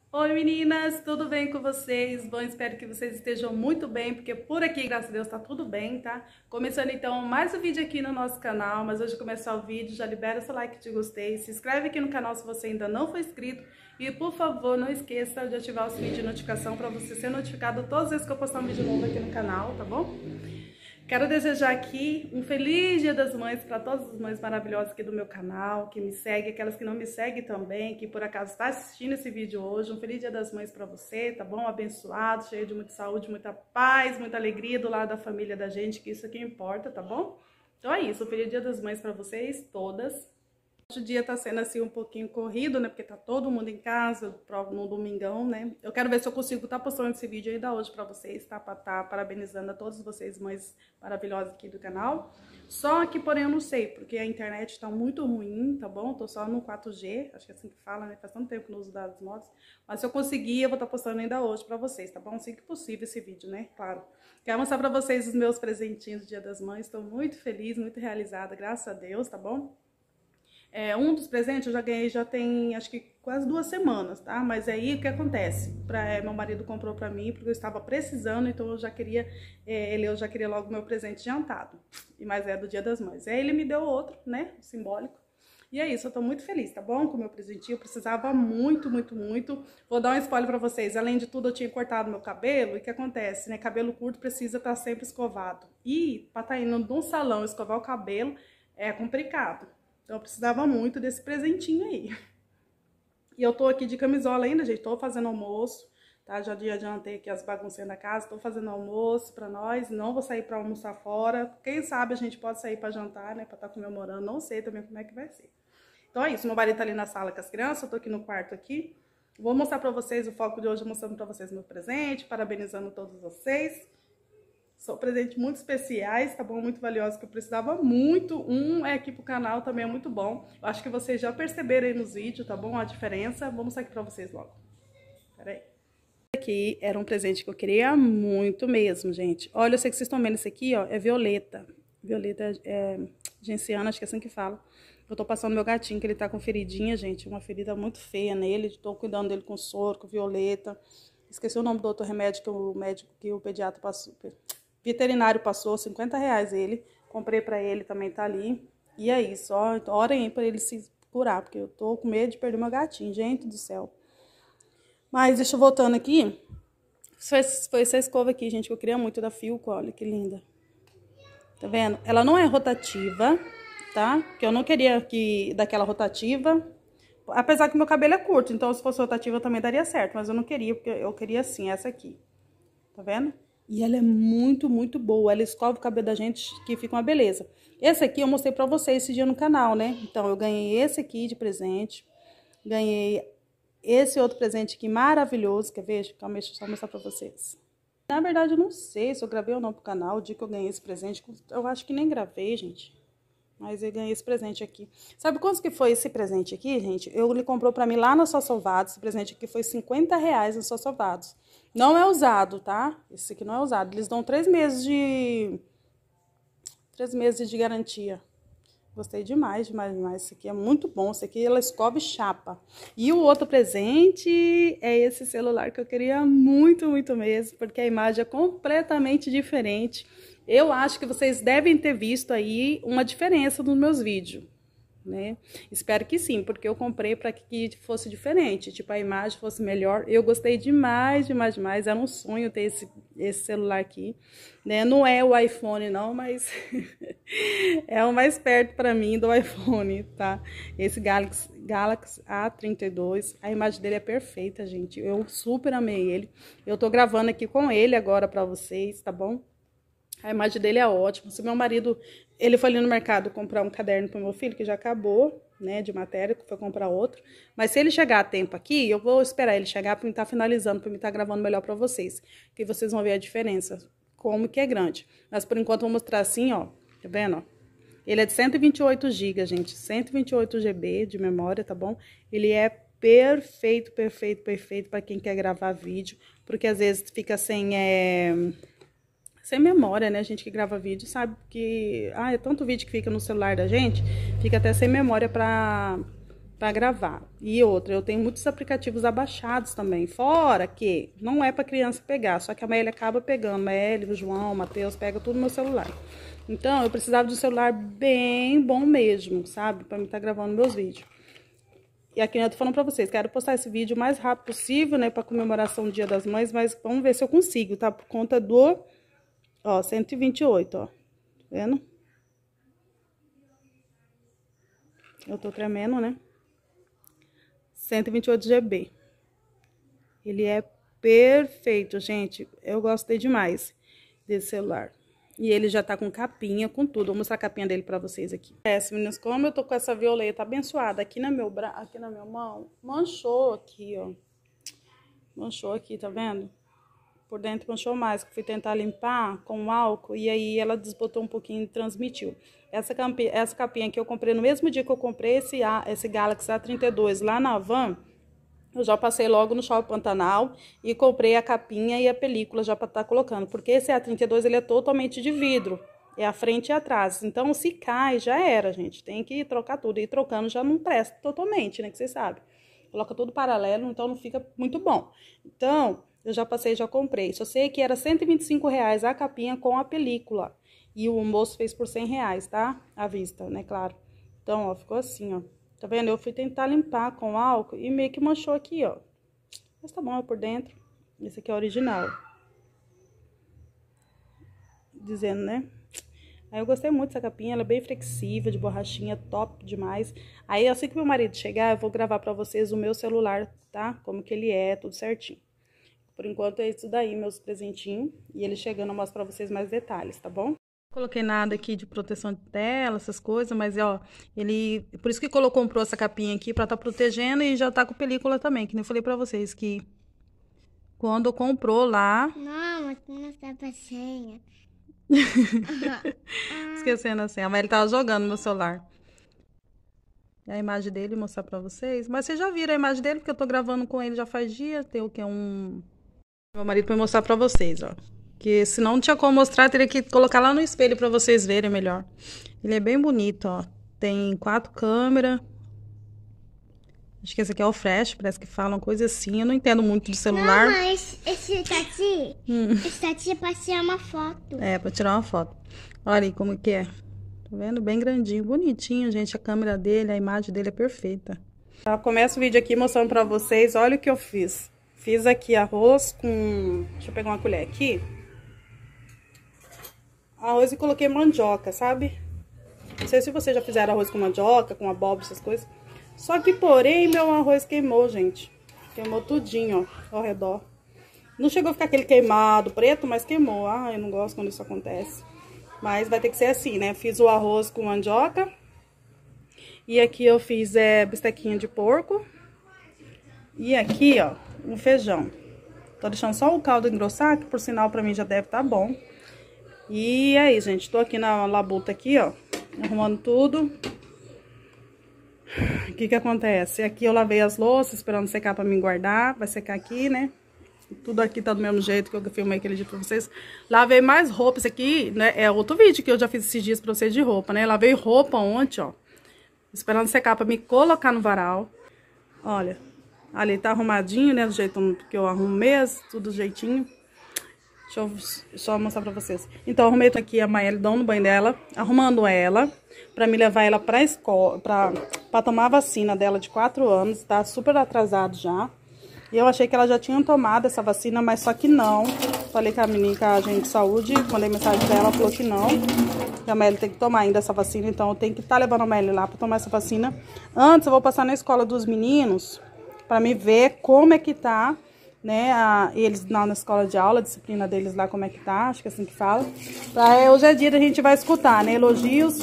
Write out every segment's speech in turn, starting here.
Oi meninas, tudo bem com vocês? Bom, espero que vocês estejam muito bem, porque por aqui, graças a Deus, tá tudo bem, tá? Começando então mais um vídeo aqui no nosso canal, mas hoje começar o vídeo, já libera seu like de gostei, se inscreve aqui no canal se você ainda não for inscrito e por favor não esqueça de ativar o sininho de notificação para você ser notificado todas as vezes que eu postar um vídeo novo aqui no canal, tá bom? Quero desejar aqui um feliz Dia das Mães para todas as mães maravilhosas aqui do meu canal, que me seguem, aquelas que não me seguem também, que por acaso está assistindo esse vídeo hoje. Um feliz Dia das Mães para você, tá bom? Abençoado, cheio de muita saúde, muita paz, muita alegria do lado da família da gente, que isso aqui importa, tá bom? Então é isso, um feliz Dia das Mães para vocês todas. Hoje o dia tá sendo assim um pouquinho corrido, né? Porque tá todo mundo em casa no domingão, né? Eu quero ver se eu consigo estar postando esse vídeo ainda hoje pra vocês, tá? Pra tá parabenizando a todos vocês, mães maravilhosas aqui do canal. Só que, porém, eu não sei, porque a internet tá muito ruim, tá bom? Tô só no 4G, acho que é assim que fala, né? Faz tanto tempo que não uso dados móveis. Mas se eu conseguir, eu vou estar postando ainda hoje pra vocês, tá bom? Assim que possível esse vídeo, né? Claro. Quero mostrar pra vocês os meus presentinhos do Dia das Mães. Tô muito feliz, muito realizada, graças a Deus, tá bom? Um dos presentes eu já ganhei, já tem acho que quase 2 semanas, tá? Mas aí o que acontece? Meu marido comprou pra mim porque eu estava precisando, então eu já queria, eu já queria logo meu presente adiantado. Mas é do Dia das Mães. Aí ele me deu outro, né? Simbólico. E é isso, eu tô muito feliz, tá bom? Com o meu presentinho, eu precisava muito, muito, muito. Vou dar um spoiler pra vocês. Além de tudo, eu tinha cortado meu cabelo. E o que acontece, né? Cabelo curto precisa estar sempre escovado. E pra estar indo num salão escovar o cabelo é complicado. Então eu precisava muito desse presentinho aí. E eu tô aqui de camisola ainda, gente. Tô fazendo almoço, tá? Já adiantei aqui as baguncinhas da casa. Tô fazendo almoço pra nós. Não vou sair pra almoçar fora. Quem sabe a gente pode sair pra jantar, né? Pra estar comemorando. Não sei também como é que vai ser. Então é isso. Meu marido tá ali na sala com as crianças. Eu tô aqui no quarto aqui. Vou mostrar pra vocês o foco de hoje, mostrando pra vocês meu presente. Parabenizando todos vocês. São presentes muito especiais, tá bom? Muito valiosos, que eu precisava muito. Aqui pro canal também é muito bom. Eu acho que vocês já perceberam aí nos vídeos, tá bom? A diferença. Vou mostrar aqui pra vocês logo. Pera aí. Aqui era um presente que eu queria muito mesmo, gente. Olha, eu sei que vocês estão vendo isso aqui, ó. É violeta. Violeta genciana, acho que é assim que fala. Eu tô passando meu gatinho, que ele tá com feridinha, gente. Uma ferida muito feia nele. Tô cuidando dele com soro, com violeta. Esqueci o nome do outro remédio que o pediatra passou. Veterinário passou R$50 ele. Comprei pra ele, também tá ali. E é isso, ó. Orem aí pra ele se curar, porque eu tô com medo de perder meu gatinho, gente do céu. Mas deixa eu voltando aqui. Foi essa escova aqui, gente, que eu queria muito da Filco, olha que linda. Tá vendo? Ela não é rotativa, tá? Porque eu não queria daquela rotativa. Apesar que meu cabelo é curto, então se fosse rotativa também daria certo. Mas eu não queria, porque eu queria assim, essa aqui. Tá vendo? E ela é muito, muito boa. Ela escova o cabelo da gente, que fica uma beleza. Esse aqui eu mostrei pra vocês esse dia no canal, né? Então, eu ganhei esse aqui de presente. Ganhei esse outro presente aqui maravilhoso. Quer ver? Calma, deixa eu só mostrar pra vocês. Na verdade, eu não sei se eu gravei ou não pro canal o dia que eu ganhei esse presente. Eu acho que nem gravei, gente. Mas eu ganhei esse presente aqui. Sabe quanto que foi esse presente aqui, gente? Ele comprou pra mim lá na Só Salvados. Esse presente aqui foi R$50 na Só Salvados. Não é usado, tá? Esse aqui não é usado. Eles dão 3 meses de... 3 meses de garantia. Gostei demais, demais, demais. Esse aqui é muito bom. Esse aqui ela escova e chapa. E o outro presente é esse celular que eu queria muito, muito mesmo. Porque a imagem é completamente diferente. Eu acho que vocês devem ter visto aí uma diferença nos meus vídeos, né? Espero que sim, porque eu comprei para que fosse diferente, tipo, a imagem fosse melhor. Eu gostei demais, demais, demais. Era um sonho ter esse celular aqui, né? Não é o iPhone não, mas é o mais perto para mim do iPhone, tá? Esse Galaxy A32, a imagem dele é perfeita, gente. Eu super amei ele. Eu tô gravando aqui com ele agora para vocês, tá bom? A imagem dele é ótima. Se meu marido, ele foi ali no mercado comprar um caderno para o meu filho, que já acabou, né, de matéria, que foi comprar outro. Mas se ele chegar a tempo aqui, eu vou esperar ele chegar para mim estar finalizando, para mim estar gravando melhor para vocês. Que vocês vão ver a diferença, como que é grande. Mas por enquanto eu vou mostrar assim, ó. Tá vendo, ó? Ele é de 128 GB, gente. 128 GB de memória, tá bom? Ele é perfeito, perfeito, perfeito para quem quer gravar vídeo. Porque às vezes fica sem memória, né? A gente que grava vídeo sabe que... é tanto vídeo que fica no celular da gente, fica até sem memória pra pra gravar. E outra, eu tenho muitos aplicativos abaixados também. Fora que não é pra criança pegar, só que a Maélia acaba pegando. Maélia, o João, o Matheus, pega tudo no meu celular. Então, eu precisava de um celular bem bom mesmo, sabe? Pra mim estar gravando meus vídeos. E aqui eu tô falando pra vocês, quero postar esse vídeo o mais rápido possível, né? Pra comemoração do Dia das Mães, mas vamos ver se eu consigo, tá? Por conta do, ó, 128, ó. Tá vendo? Eu tô tremendo, né? 128 GB. Ele é perfeito, gente. Eu gostei demais desse celular. E ele já tá com capinha, com tudo. Vou mostrar a capinha dele pra vocês aqui. Meninas, como eu tô com essa violeta abençoada aqui na minha mão, manchou aqui, ó. Manchou aqui, tá vendo? Por dentro manchou mais, que fui tentar limpar com álcool e aí ela desbotou um pouquinho e transmitiu. Essa capinha que eu comprei no mesmo dia que eu comprei esse Galaxy A32 lá na Havan, eu já passei logo no Shopping Pantanal e comprei a capinha e a película já para estar colocando. Porque esse A32 ele é totalmente de vidro, é a frente e atrás. Então se cai já era, gente, tem que trocar tudo. E trocando já não presta totalmente, né, que vocês sabem. Coloca tudo paralelo, então não fica muito bom. Então eu já passei, já comprei. Só sei que era R$125 a capinha com a película. E o moço fez por R$100, tá? À vista, né? Claro. Então, ó, ficou assim, ó. Tá vendo? Eu fui tentar limpar com álcool e meio que manchou aqui, ó. Mas tá bom, é por dentro. Esse aqui é o original. Dizendo, né? Aí eu gostei muito dessa capinha, ela é bem flexível, de borrachinha, top demais. Aí assim que meu marido chegar, eu vou gravar pra vocês o meu celular, tá? Como que ele é, tudo certinho. Por enquanto é isso daí, meus presentinhos. E ele chegando eu mostro pra vocês mais detalhes, tá bom? Coloquei nada aqui de proteção de tela, essas coisas, mas ó, ele... Por isso que comprou essa capinha aqui, pra tá protegendo e já tá com película também, que nem eu falei pra vocês, que quando comprou lá... Não, mas não estava senha. Esquecendo assim, mas ele tava jogando no meu celular. E a imagem dele, mostrar pra vocês. Mas vocês já viram a imagem dele, porque eu tô gravando com ele já faz dia, tem o que? Meu marido vai mostrar pra vocês, ó. Que se não tinha como mostrar, teria que colocar lá no espelho pra vocês verem melhor. Ele é bem bonito, ó. Tem 4 câmeras. Acho que esse aqui é o flash, parece que fala uma coisa assim. Eu não entendo muito de celular. Não, mas esse tati é pra tirar uma foto. É, pra tirar uma foto. Olha aí como que é. Tá vendo? Bem grandinho, bonitinho, gente. A câmera dele, a imagem dele é perfeita. Eu começo o vídeo aqui mostrando pra vocês. Olha o que eu fiz. Fiz aqui arroz com... Deixa eu pegar uma colher aqui. Arroz e coloquei mandioca, sabe? Não sei se vocês já fizeram arroz com mandioca, com abóbora, essas coisas. Só que, porém, meu arroz queimou, gente. Queimou tudinho, ó, ao redor. Não chegou a ficar aquele queimado preto, mas queimou. Ah, eu não gosto quando isso acontece. Mas vai ter que ser assim, né? Fiz o arroz com mandioca. E aqui eu fiz bistequinha de porco. E aqui, ó, um feijão. Tô deixando só o caldo engrossar, que por sinal pra mim já deve tá bom. E aí, gente, tô aqui na labuta aqui, ó, arrumando tudo. O que que acontece? Aqui eu lavei as louças, esperando secar pra mim guardar. Vai secar aqui, né? Tudo aqui tá do mesmo jeito que eu filmei aquele dia pra vocês. Lavei mais roupa, isso aqui, né? É outro vídeo que eu já fiz esses dias pra vocês de roupa, né? Lavei roupa ontem, ó. Esperando secar pra me colocar no varal. Olha, ali tá arrumadinho, né? Do jeito que eu arrumo mesmo, tudo do jeitinho. Deixa eu só mostrar pra vocês. Então, arrumei aqui a Maélia, dando no banho dela, arrumando ela, pra me levar ela pra escola, pra tomar a vacina dela de 4 anos, tá super atrasado já. E eu achei que ela já tinha tomado essa vacina, mas só que não. Falei com a menina, com a agente de saúde, mandei mensagem pra ela, falou que não. Que a Maélia tem que tomar ainda essa vacina, então eu tenho que estar levando a Maélia lá pra tomar essa vacina. Antes eu vou passar na escola dos meninos, pra me ver como é que tá, né, eles lá na escola de aula, a disciplina deles lá, como é que tá, acho que é assim que fala. Hoje é dia a gente vai escutar, né, elogios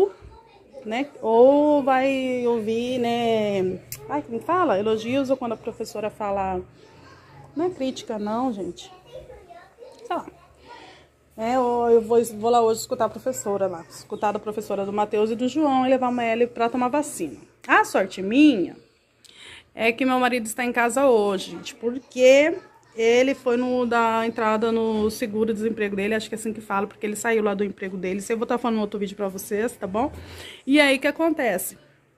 ou vai ouvir, né, ai, como fala? Elogios ou quando a professora fala, não é crítica não, gente, sei lá. Eu vou lá hoje escutar a professora lá, escutar a professora do Matheus e do João e levar a Maélia pra tomar vacina. A sorte minha é que meu marido está em casa hoje, gente, porque ele foi dar entrada no seguro-desemprego dele, acho que é assim que fala, porque ele saiu lá do emprego dele. Eu vou estar falando no outro vídeo pra vocês, tá bom? E aí, o que acontece?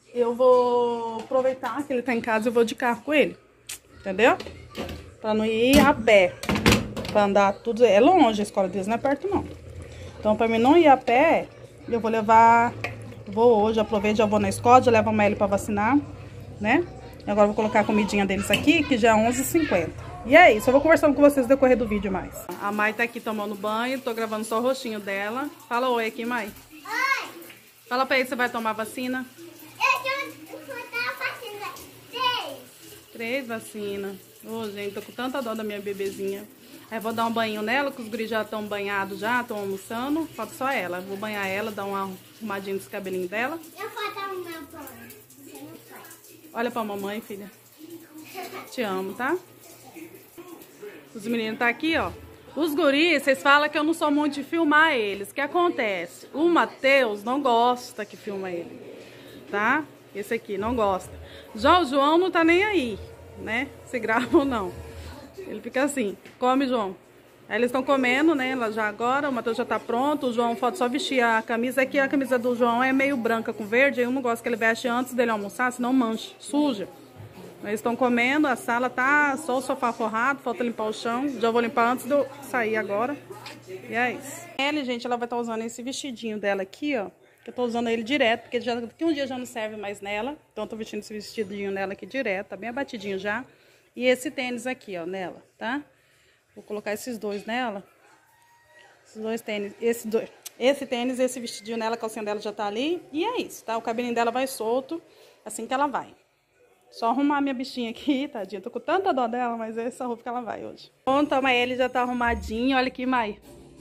eu vou aproveitar que ele tá em casa e eu vou de carro com ele. Entendeu? Pra não ir a pé. Pra andar tudo. É longe, a escola deles não é perto não. Então pra mim não ir a pé, eu vou levar... Vou hoje, aproveito, já vou na escola, já levo a Maeli pra vacinar, né? E agora eu vou colocar a comidinha deles aqui, que já é 11h50. E é isso, eu vou conversando com vocês no decorrer do vídeo mais. A Mai tá aqui tomando banho, tô gravando só o rostinho dela. Fala oi aqui, Mai. Oi! Fala pra ele que você vai tomar vacina. Eu vou dar vacina. 3 vacinas. Ô, gente, tô com tanta dó da minha bebezinha. Aí vou dar um banho nela, que os guris já estão banhados já, estão almoçando. Falta só ela. Vou banhar ela, dar uma arrumadinha nos cabelinhos dela. Eu vou dar o meu banho. Você não faz. Olha pra mamãe, filha. Te amo, tá? Os meninos tá aqui, ó. Os guris, vocês falam que eu não sou muito de filmar eles. O que acontece? O Matheus não gosta que filma ele, tá? Esse aqui não gosta. Já o João não tá nem aí, né? Se grava ou não. Ele fica assim, come, João. Aí eles estão comendo, né? Lá já agora, o Matheus já tá pronto. O João falta só vestir a camisa. Aqui a camisa do João é meio branca com verde. Eu não gosto que ele veste antes dele almoçar, senão mancha, suja. Eles estão comendo, a sala tá só o sofá forrado, falta limpar o chão. Já vou limpar antes de eu sair agora. E é isso. Ela, gente, ela vai estar usando esse vestidinho dela aqui, ó. Que eu tô usando ele direto, porque daqui um dia já não serve mais nela. Então eu tô vestindo esse vestidinho nela aqui direto, tá bem abatidinho já. E esse tênis aqui, ó, nela, tá? Vou colocar esses dois nela. Esses dois tênis, esse tênis, esse vestidinho nela, a calcinha dela já tá ali. E é isso, tá? O cabelinho dela vai solto, assim que ela vai. Só arrumar a minha bichinha aqui, tadinha. Tô com tanta dó dela, mas é essa roupa que ela vai hoje. Pronto, a Maeli já tá arrumadinha. Olha aqui, Mai.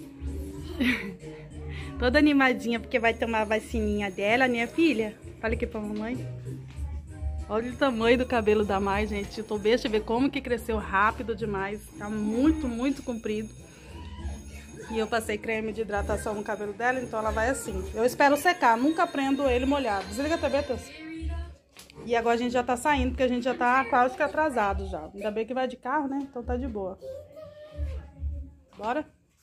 Toda animadinha, porque vai tomar a vacininha dela, minha filha. Olha aqui pra mamãe. Olha o tamanho do cabelo da Mai, gente. Eu tô besta de ver como que cresceu rápido demais. Tá muito, muito comprido. E eu passei creme de hidratação no cabelo dela, então ela vai assim. Eu espero secar, nunca prendo ele molhado. Desliga a TV, Teus. E agora a gente já tá saindo, porque a gente já tá quase que atrasado já. Ainda bem que vai de carro, né? Então tá de boa. Bora?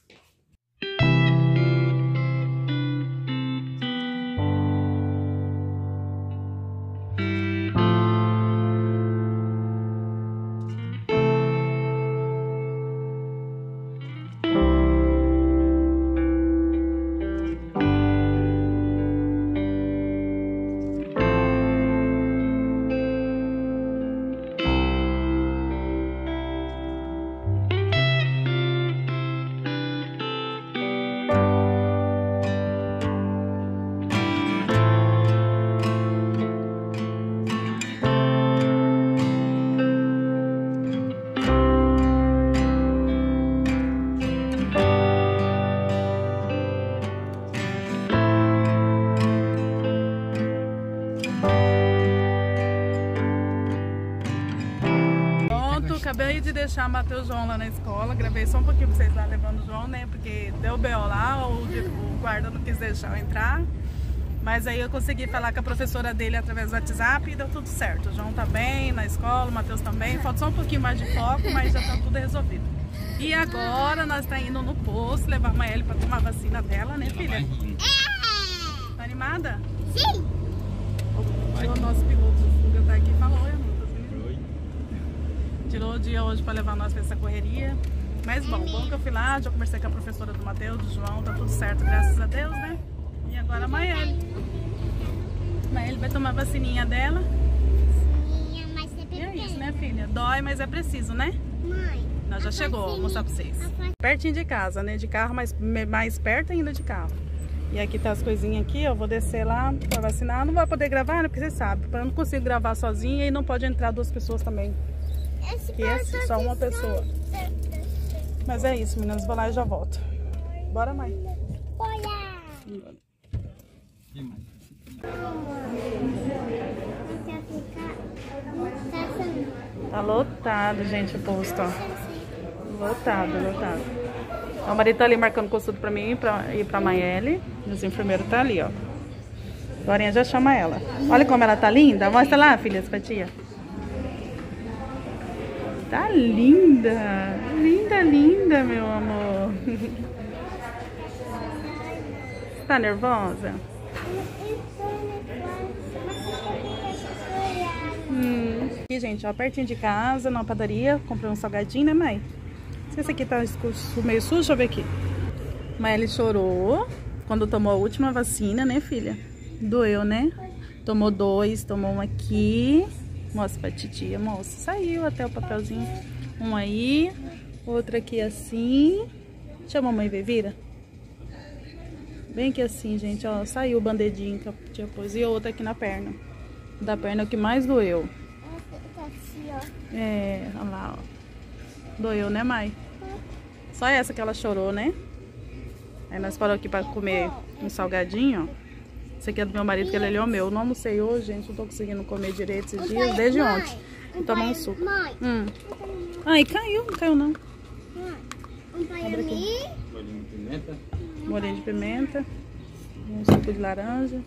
Acabei de deixar Matheus e João lá na escola, gravei só um pouquinho pra vocês lá levando o João, né? Porque deu B.O. lá, o guarda não quis deixar eu entrar. Mas aí eu consegui falar com a professora dele através do WhatsApp e deu tudo certo. O João tá bem na escola, o Matheus também. Falta só um pouquinho mais de foco, mas já tá tudo resolvido. E agora nós tá indo no posto levar a Maeli pra tomar a vacina dela, né, filha? Tá animada? Sim! O nosso piloto tá aqui e falou, tirou o dia hoje para levar nós para essa correria. Mas bom que eu fui lá, já conversei com a professora do Matheus, do João, tá tudo certo, graças a Deus, né? E agora a Maeli. Maeli vai tomar a vacininha dela. Mas e é isso, né, filha? Dói, mas é preciso, né? Mãe, Nós já chegou, vou mostrar pra vocês. Pertinho de casa, né? De carro, mas mais perto ainda de carro. E aqui tá as coisinhas aqui, eu vou descer lá pra vacinar. Não vai poder gravar, né? Porque você sabe, eu não consigo gravar sozinha e não pode entrar 2 pessoas também. Que é assim, só uma pessoa. Mas é isso, meninas. Vou lá e já volto. Bora, mãe. Olha! Tá lotado, gente, o posto, ó. Lotado, lotado. O marido tá ali marcando consulta pra mim pra ir pra Maeli. E os enfermeiros tá ali, ó. Dorinha já chama ela. Olha como ela tá linda. Mostra lá, filha, essa tia. Tá linda, linda, linda, meu amor. Tá nervosa? Aqui, gente, ó, pertinho de casa, na padaria, comprei um salgadinho, né, mãe? Se esse aqui tá meio sujo, deixa eu ver aqui. Mas ele chorou quando tomou a última vacina, né, filha? Doeu, né? Tomou 2, tomou um aqui. Mostra pra titia, moça. Saiu até o papelzinho. Um aí, outro aqui assim. Chama a mãe ver, vira. Bem que assim, gente, ó. Saiu o bandedinho que a tia pôs. E outro aqui na perna. Da perna é o que mais doeu. É, olha lá, ó. Doeu, né, mãe? Só essa que ela chorou, né? Aí nós paramos aqui pra comer um salgadinho, ó. Esse aqui é do meu marido, que ele é o meu. Eu não almocei hoje, gente. Não tô conseguindo comer direito esses dias, desde ontem. Vou tomar um suco. Ai, caiu. Não caiu, não. Molinho de pimenta. Molinho de pimenta. Um suco de laranja.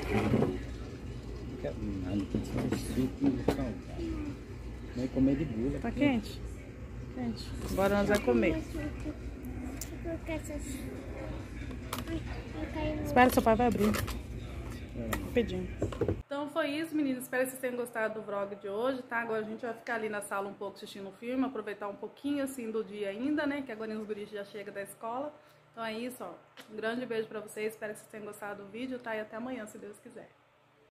Vai comer de bula. Tá quente? Quente. Agora nós vamos comer. Espera, seu pai vai abrir. Rapidinho. Então foi isso, meninas. Espero que vocês tenham gostado do vlog de hoje, tá? Agora a gente vai ficar ali na sala um pouco assistindo um filme, aproveitar um pouquinho assim do dia ainda, né? Que agora os guris já chegam da escola. Então é isso, ó. Um grande beijo pra vocês. Espero que vocês tenham gostado do vídeo, tá? E até amanhã, se Deus quiser.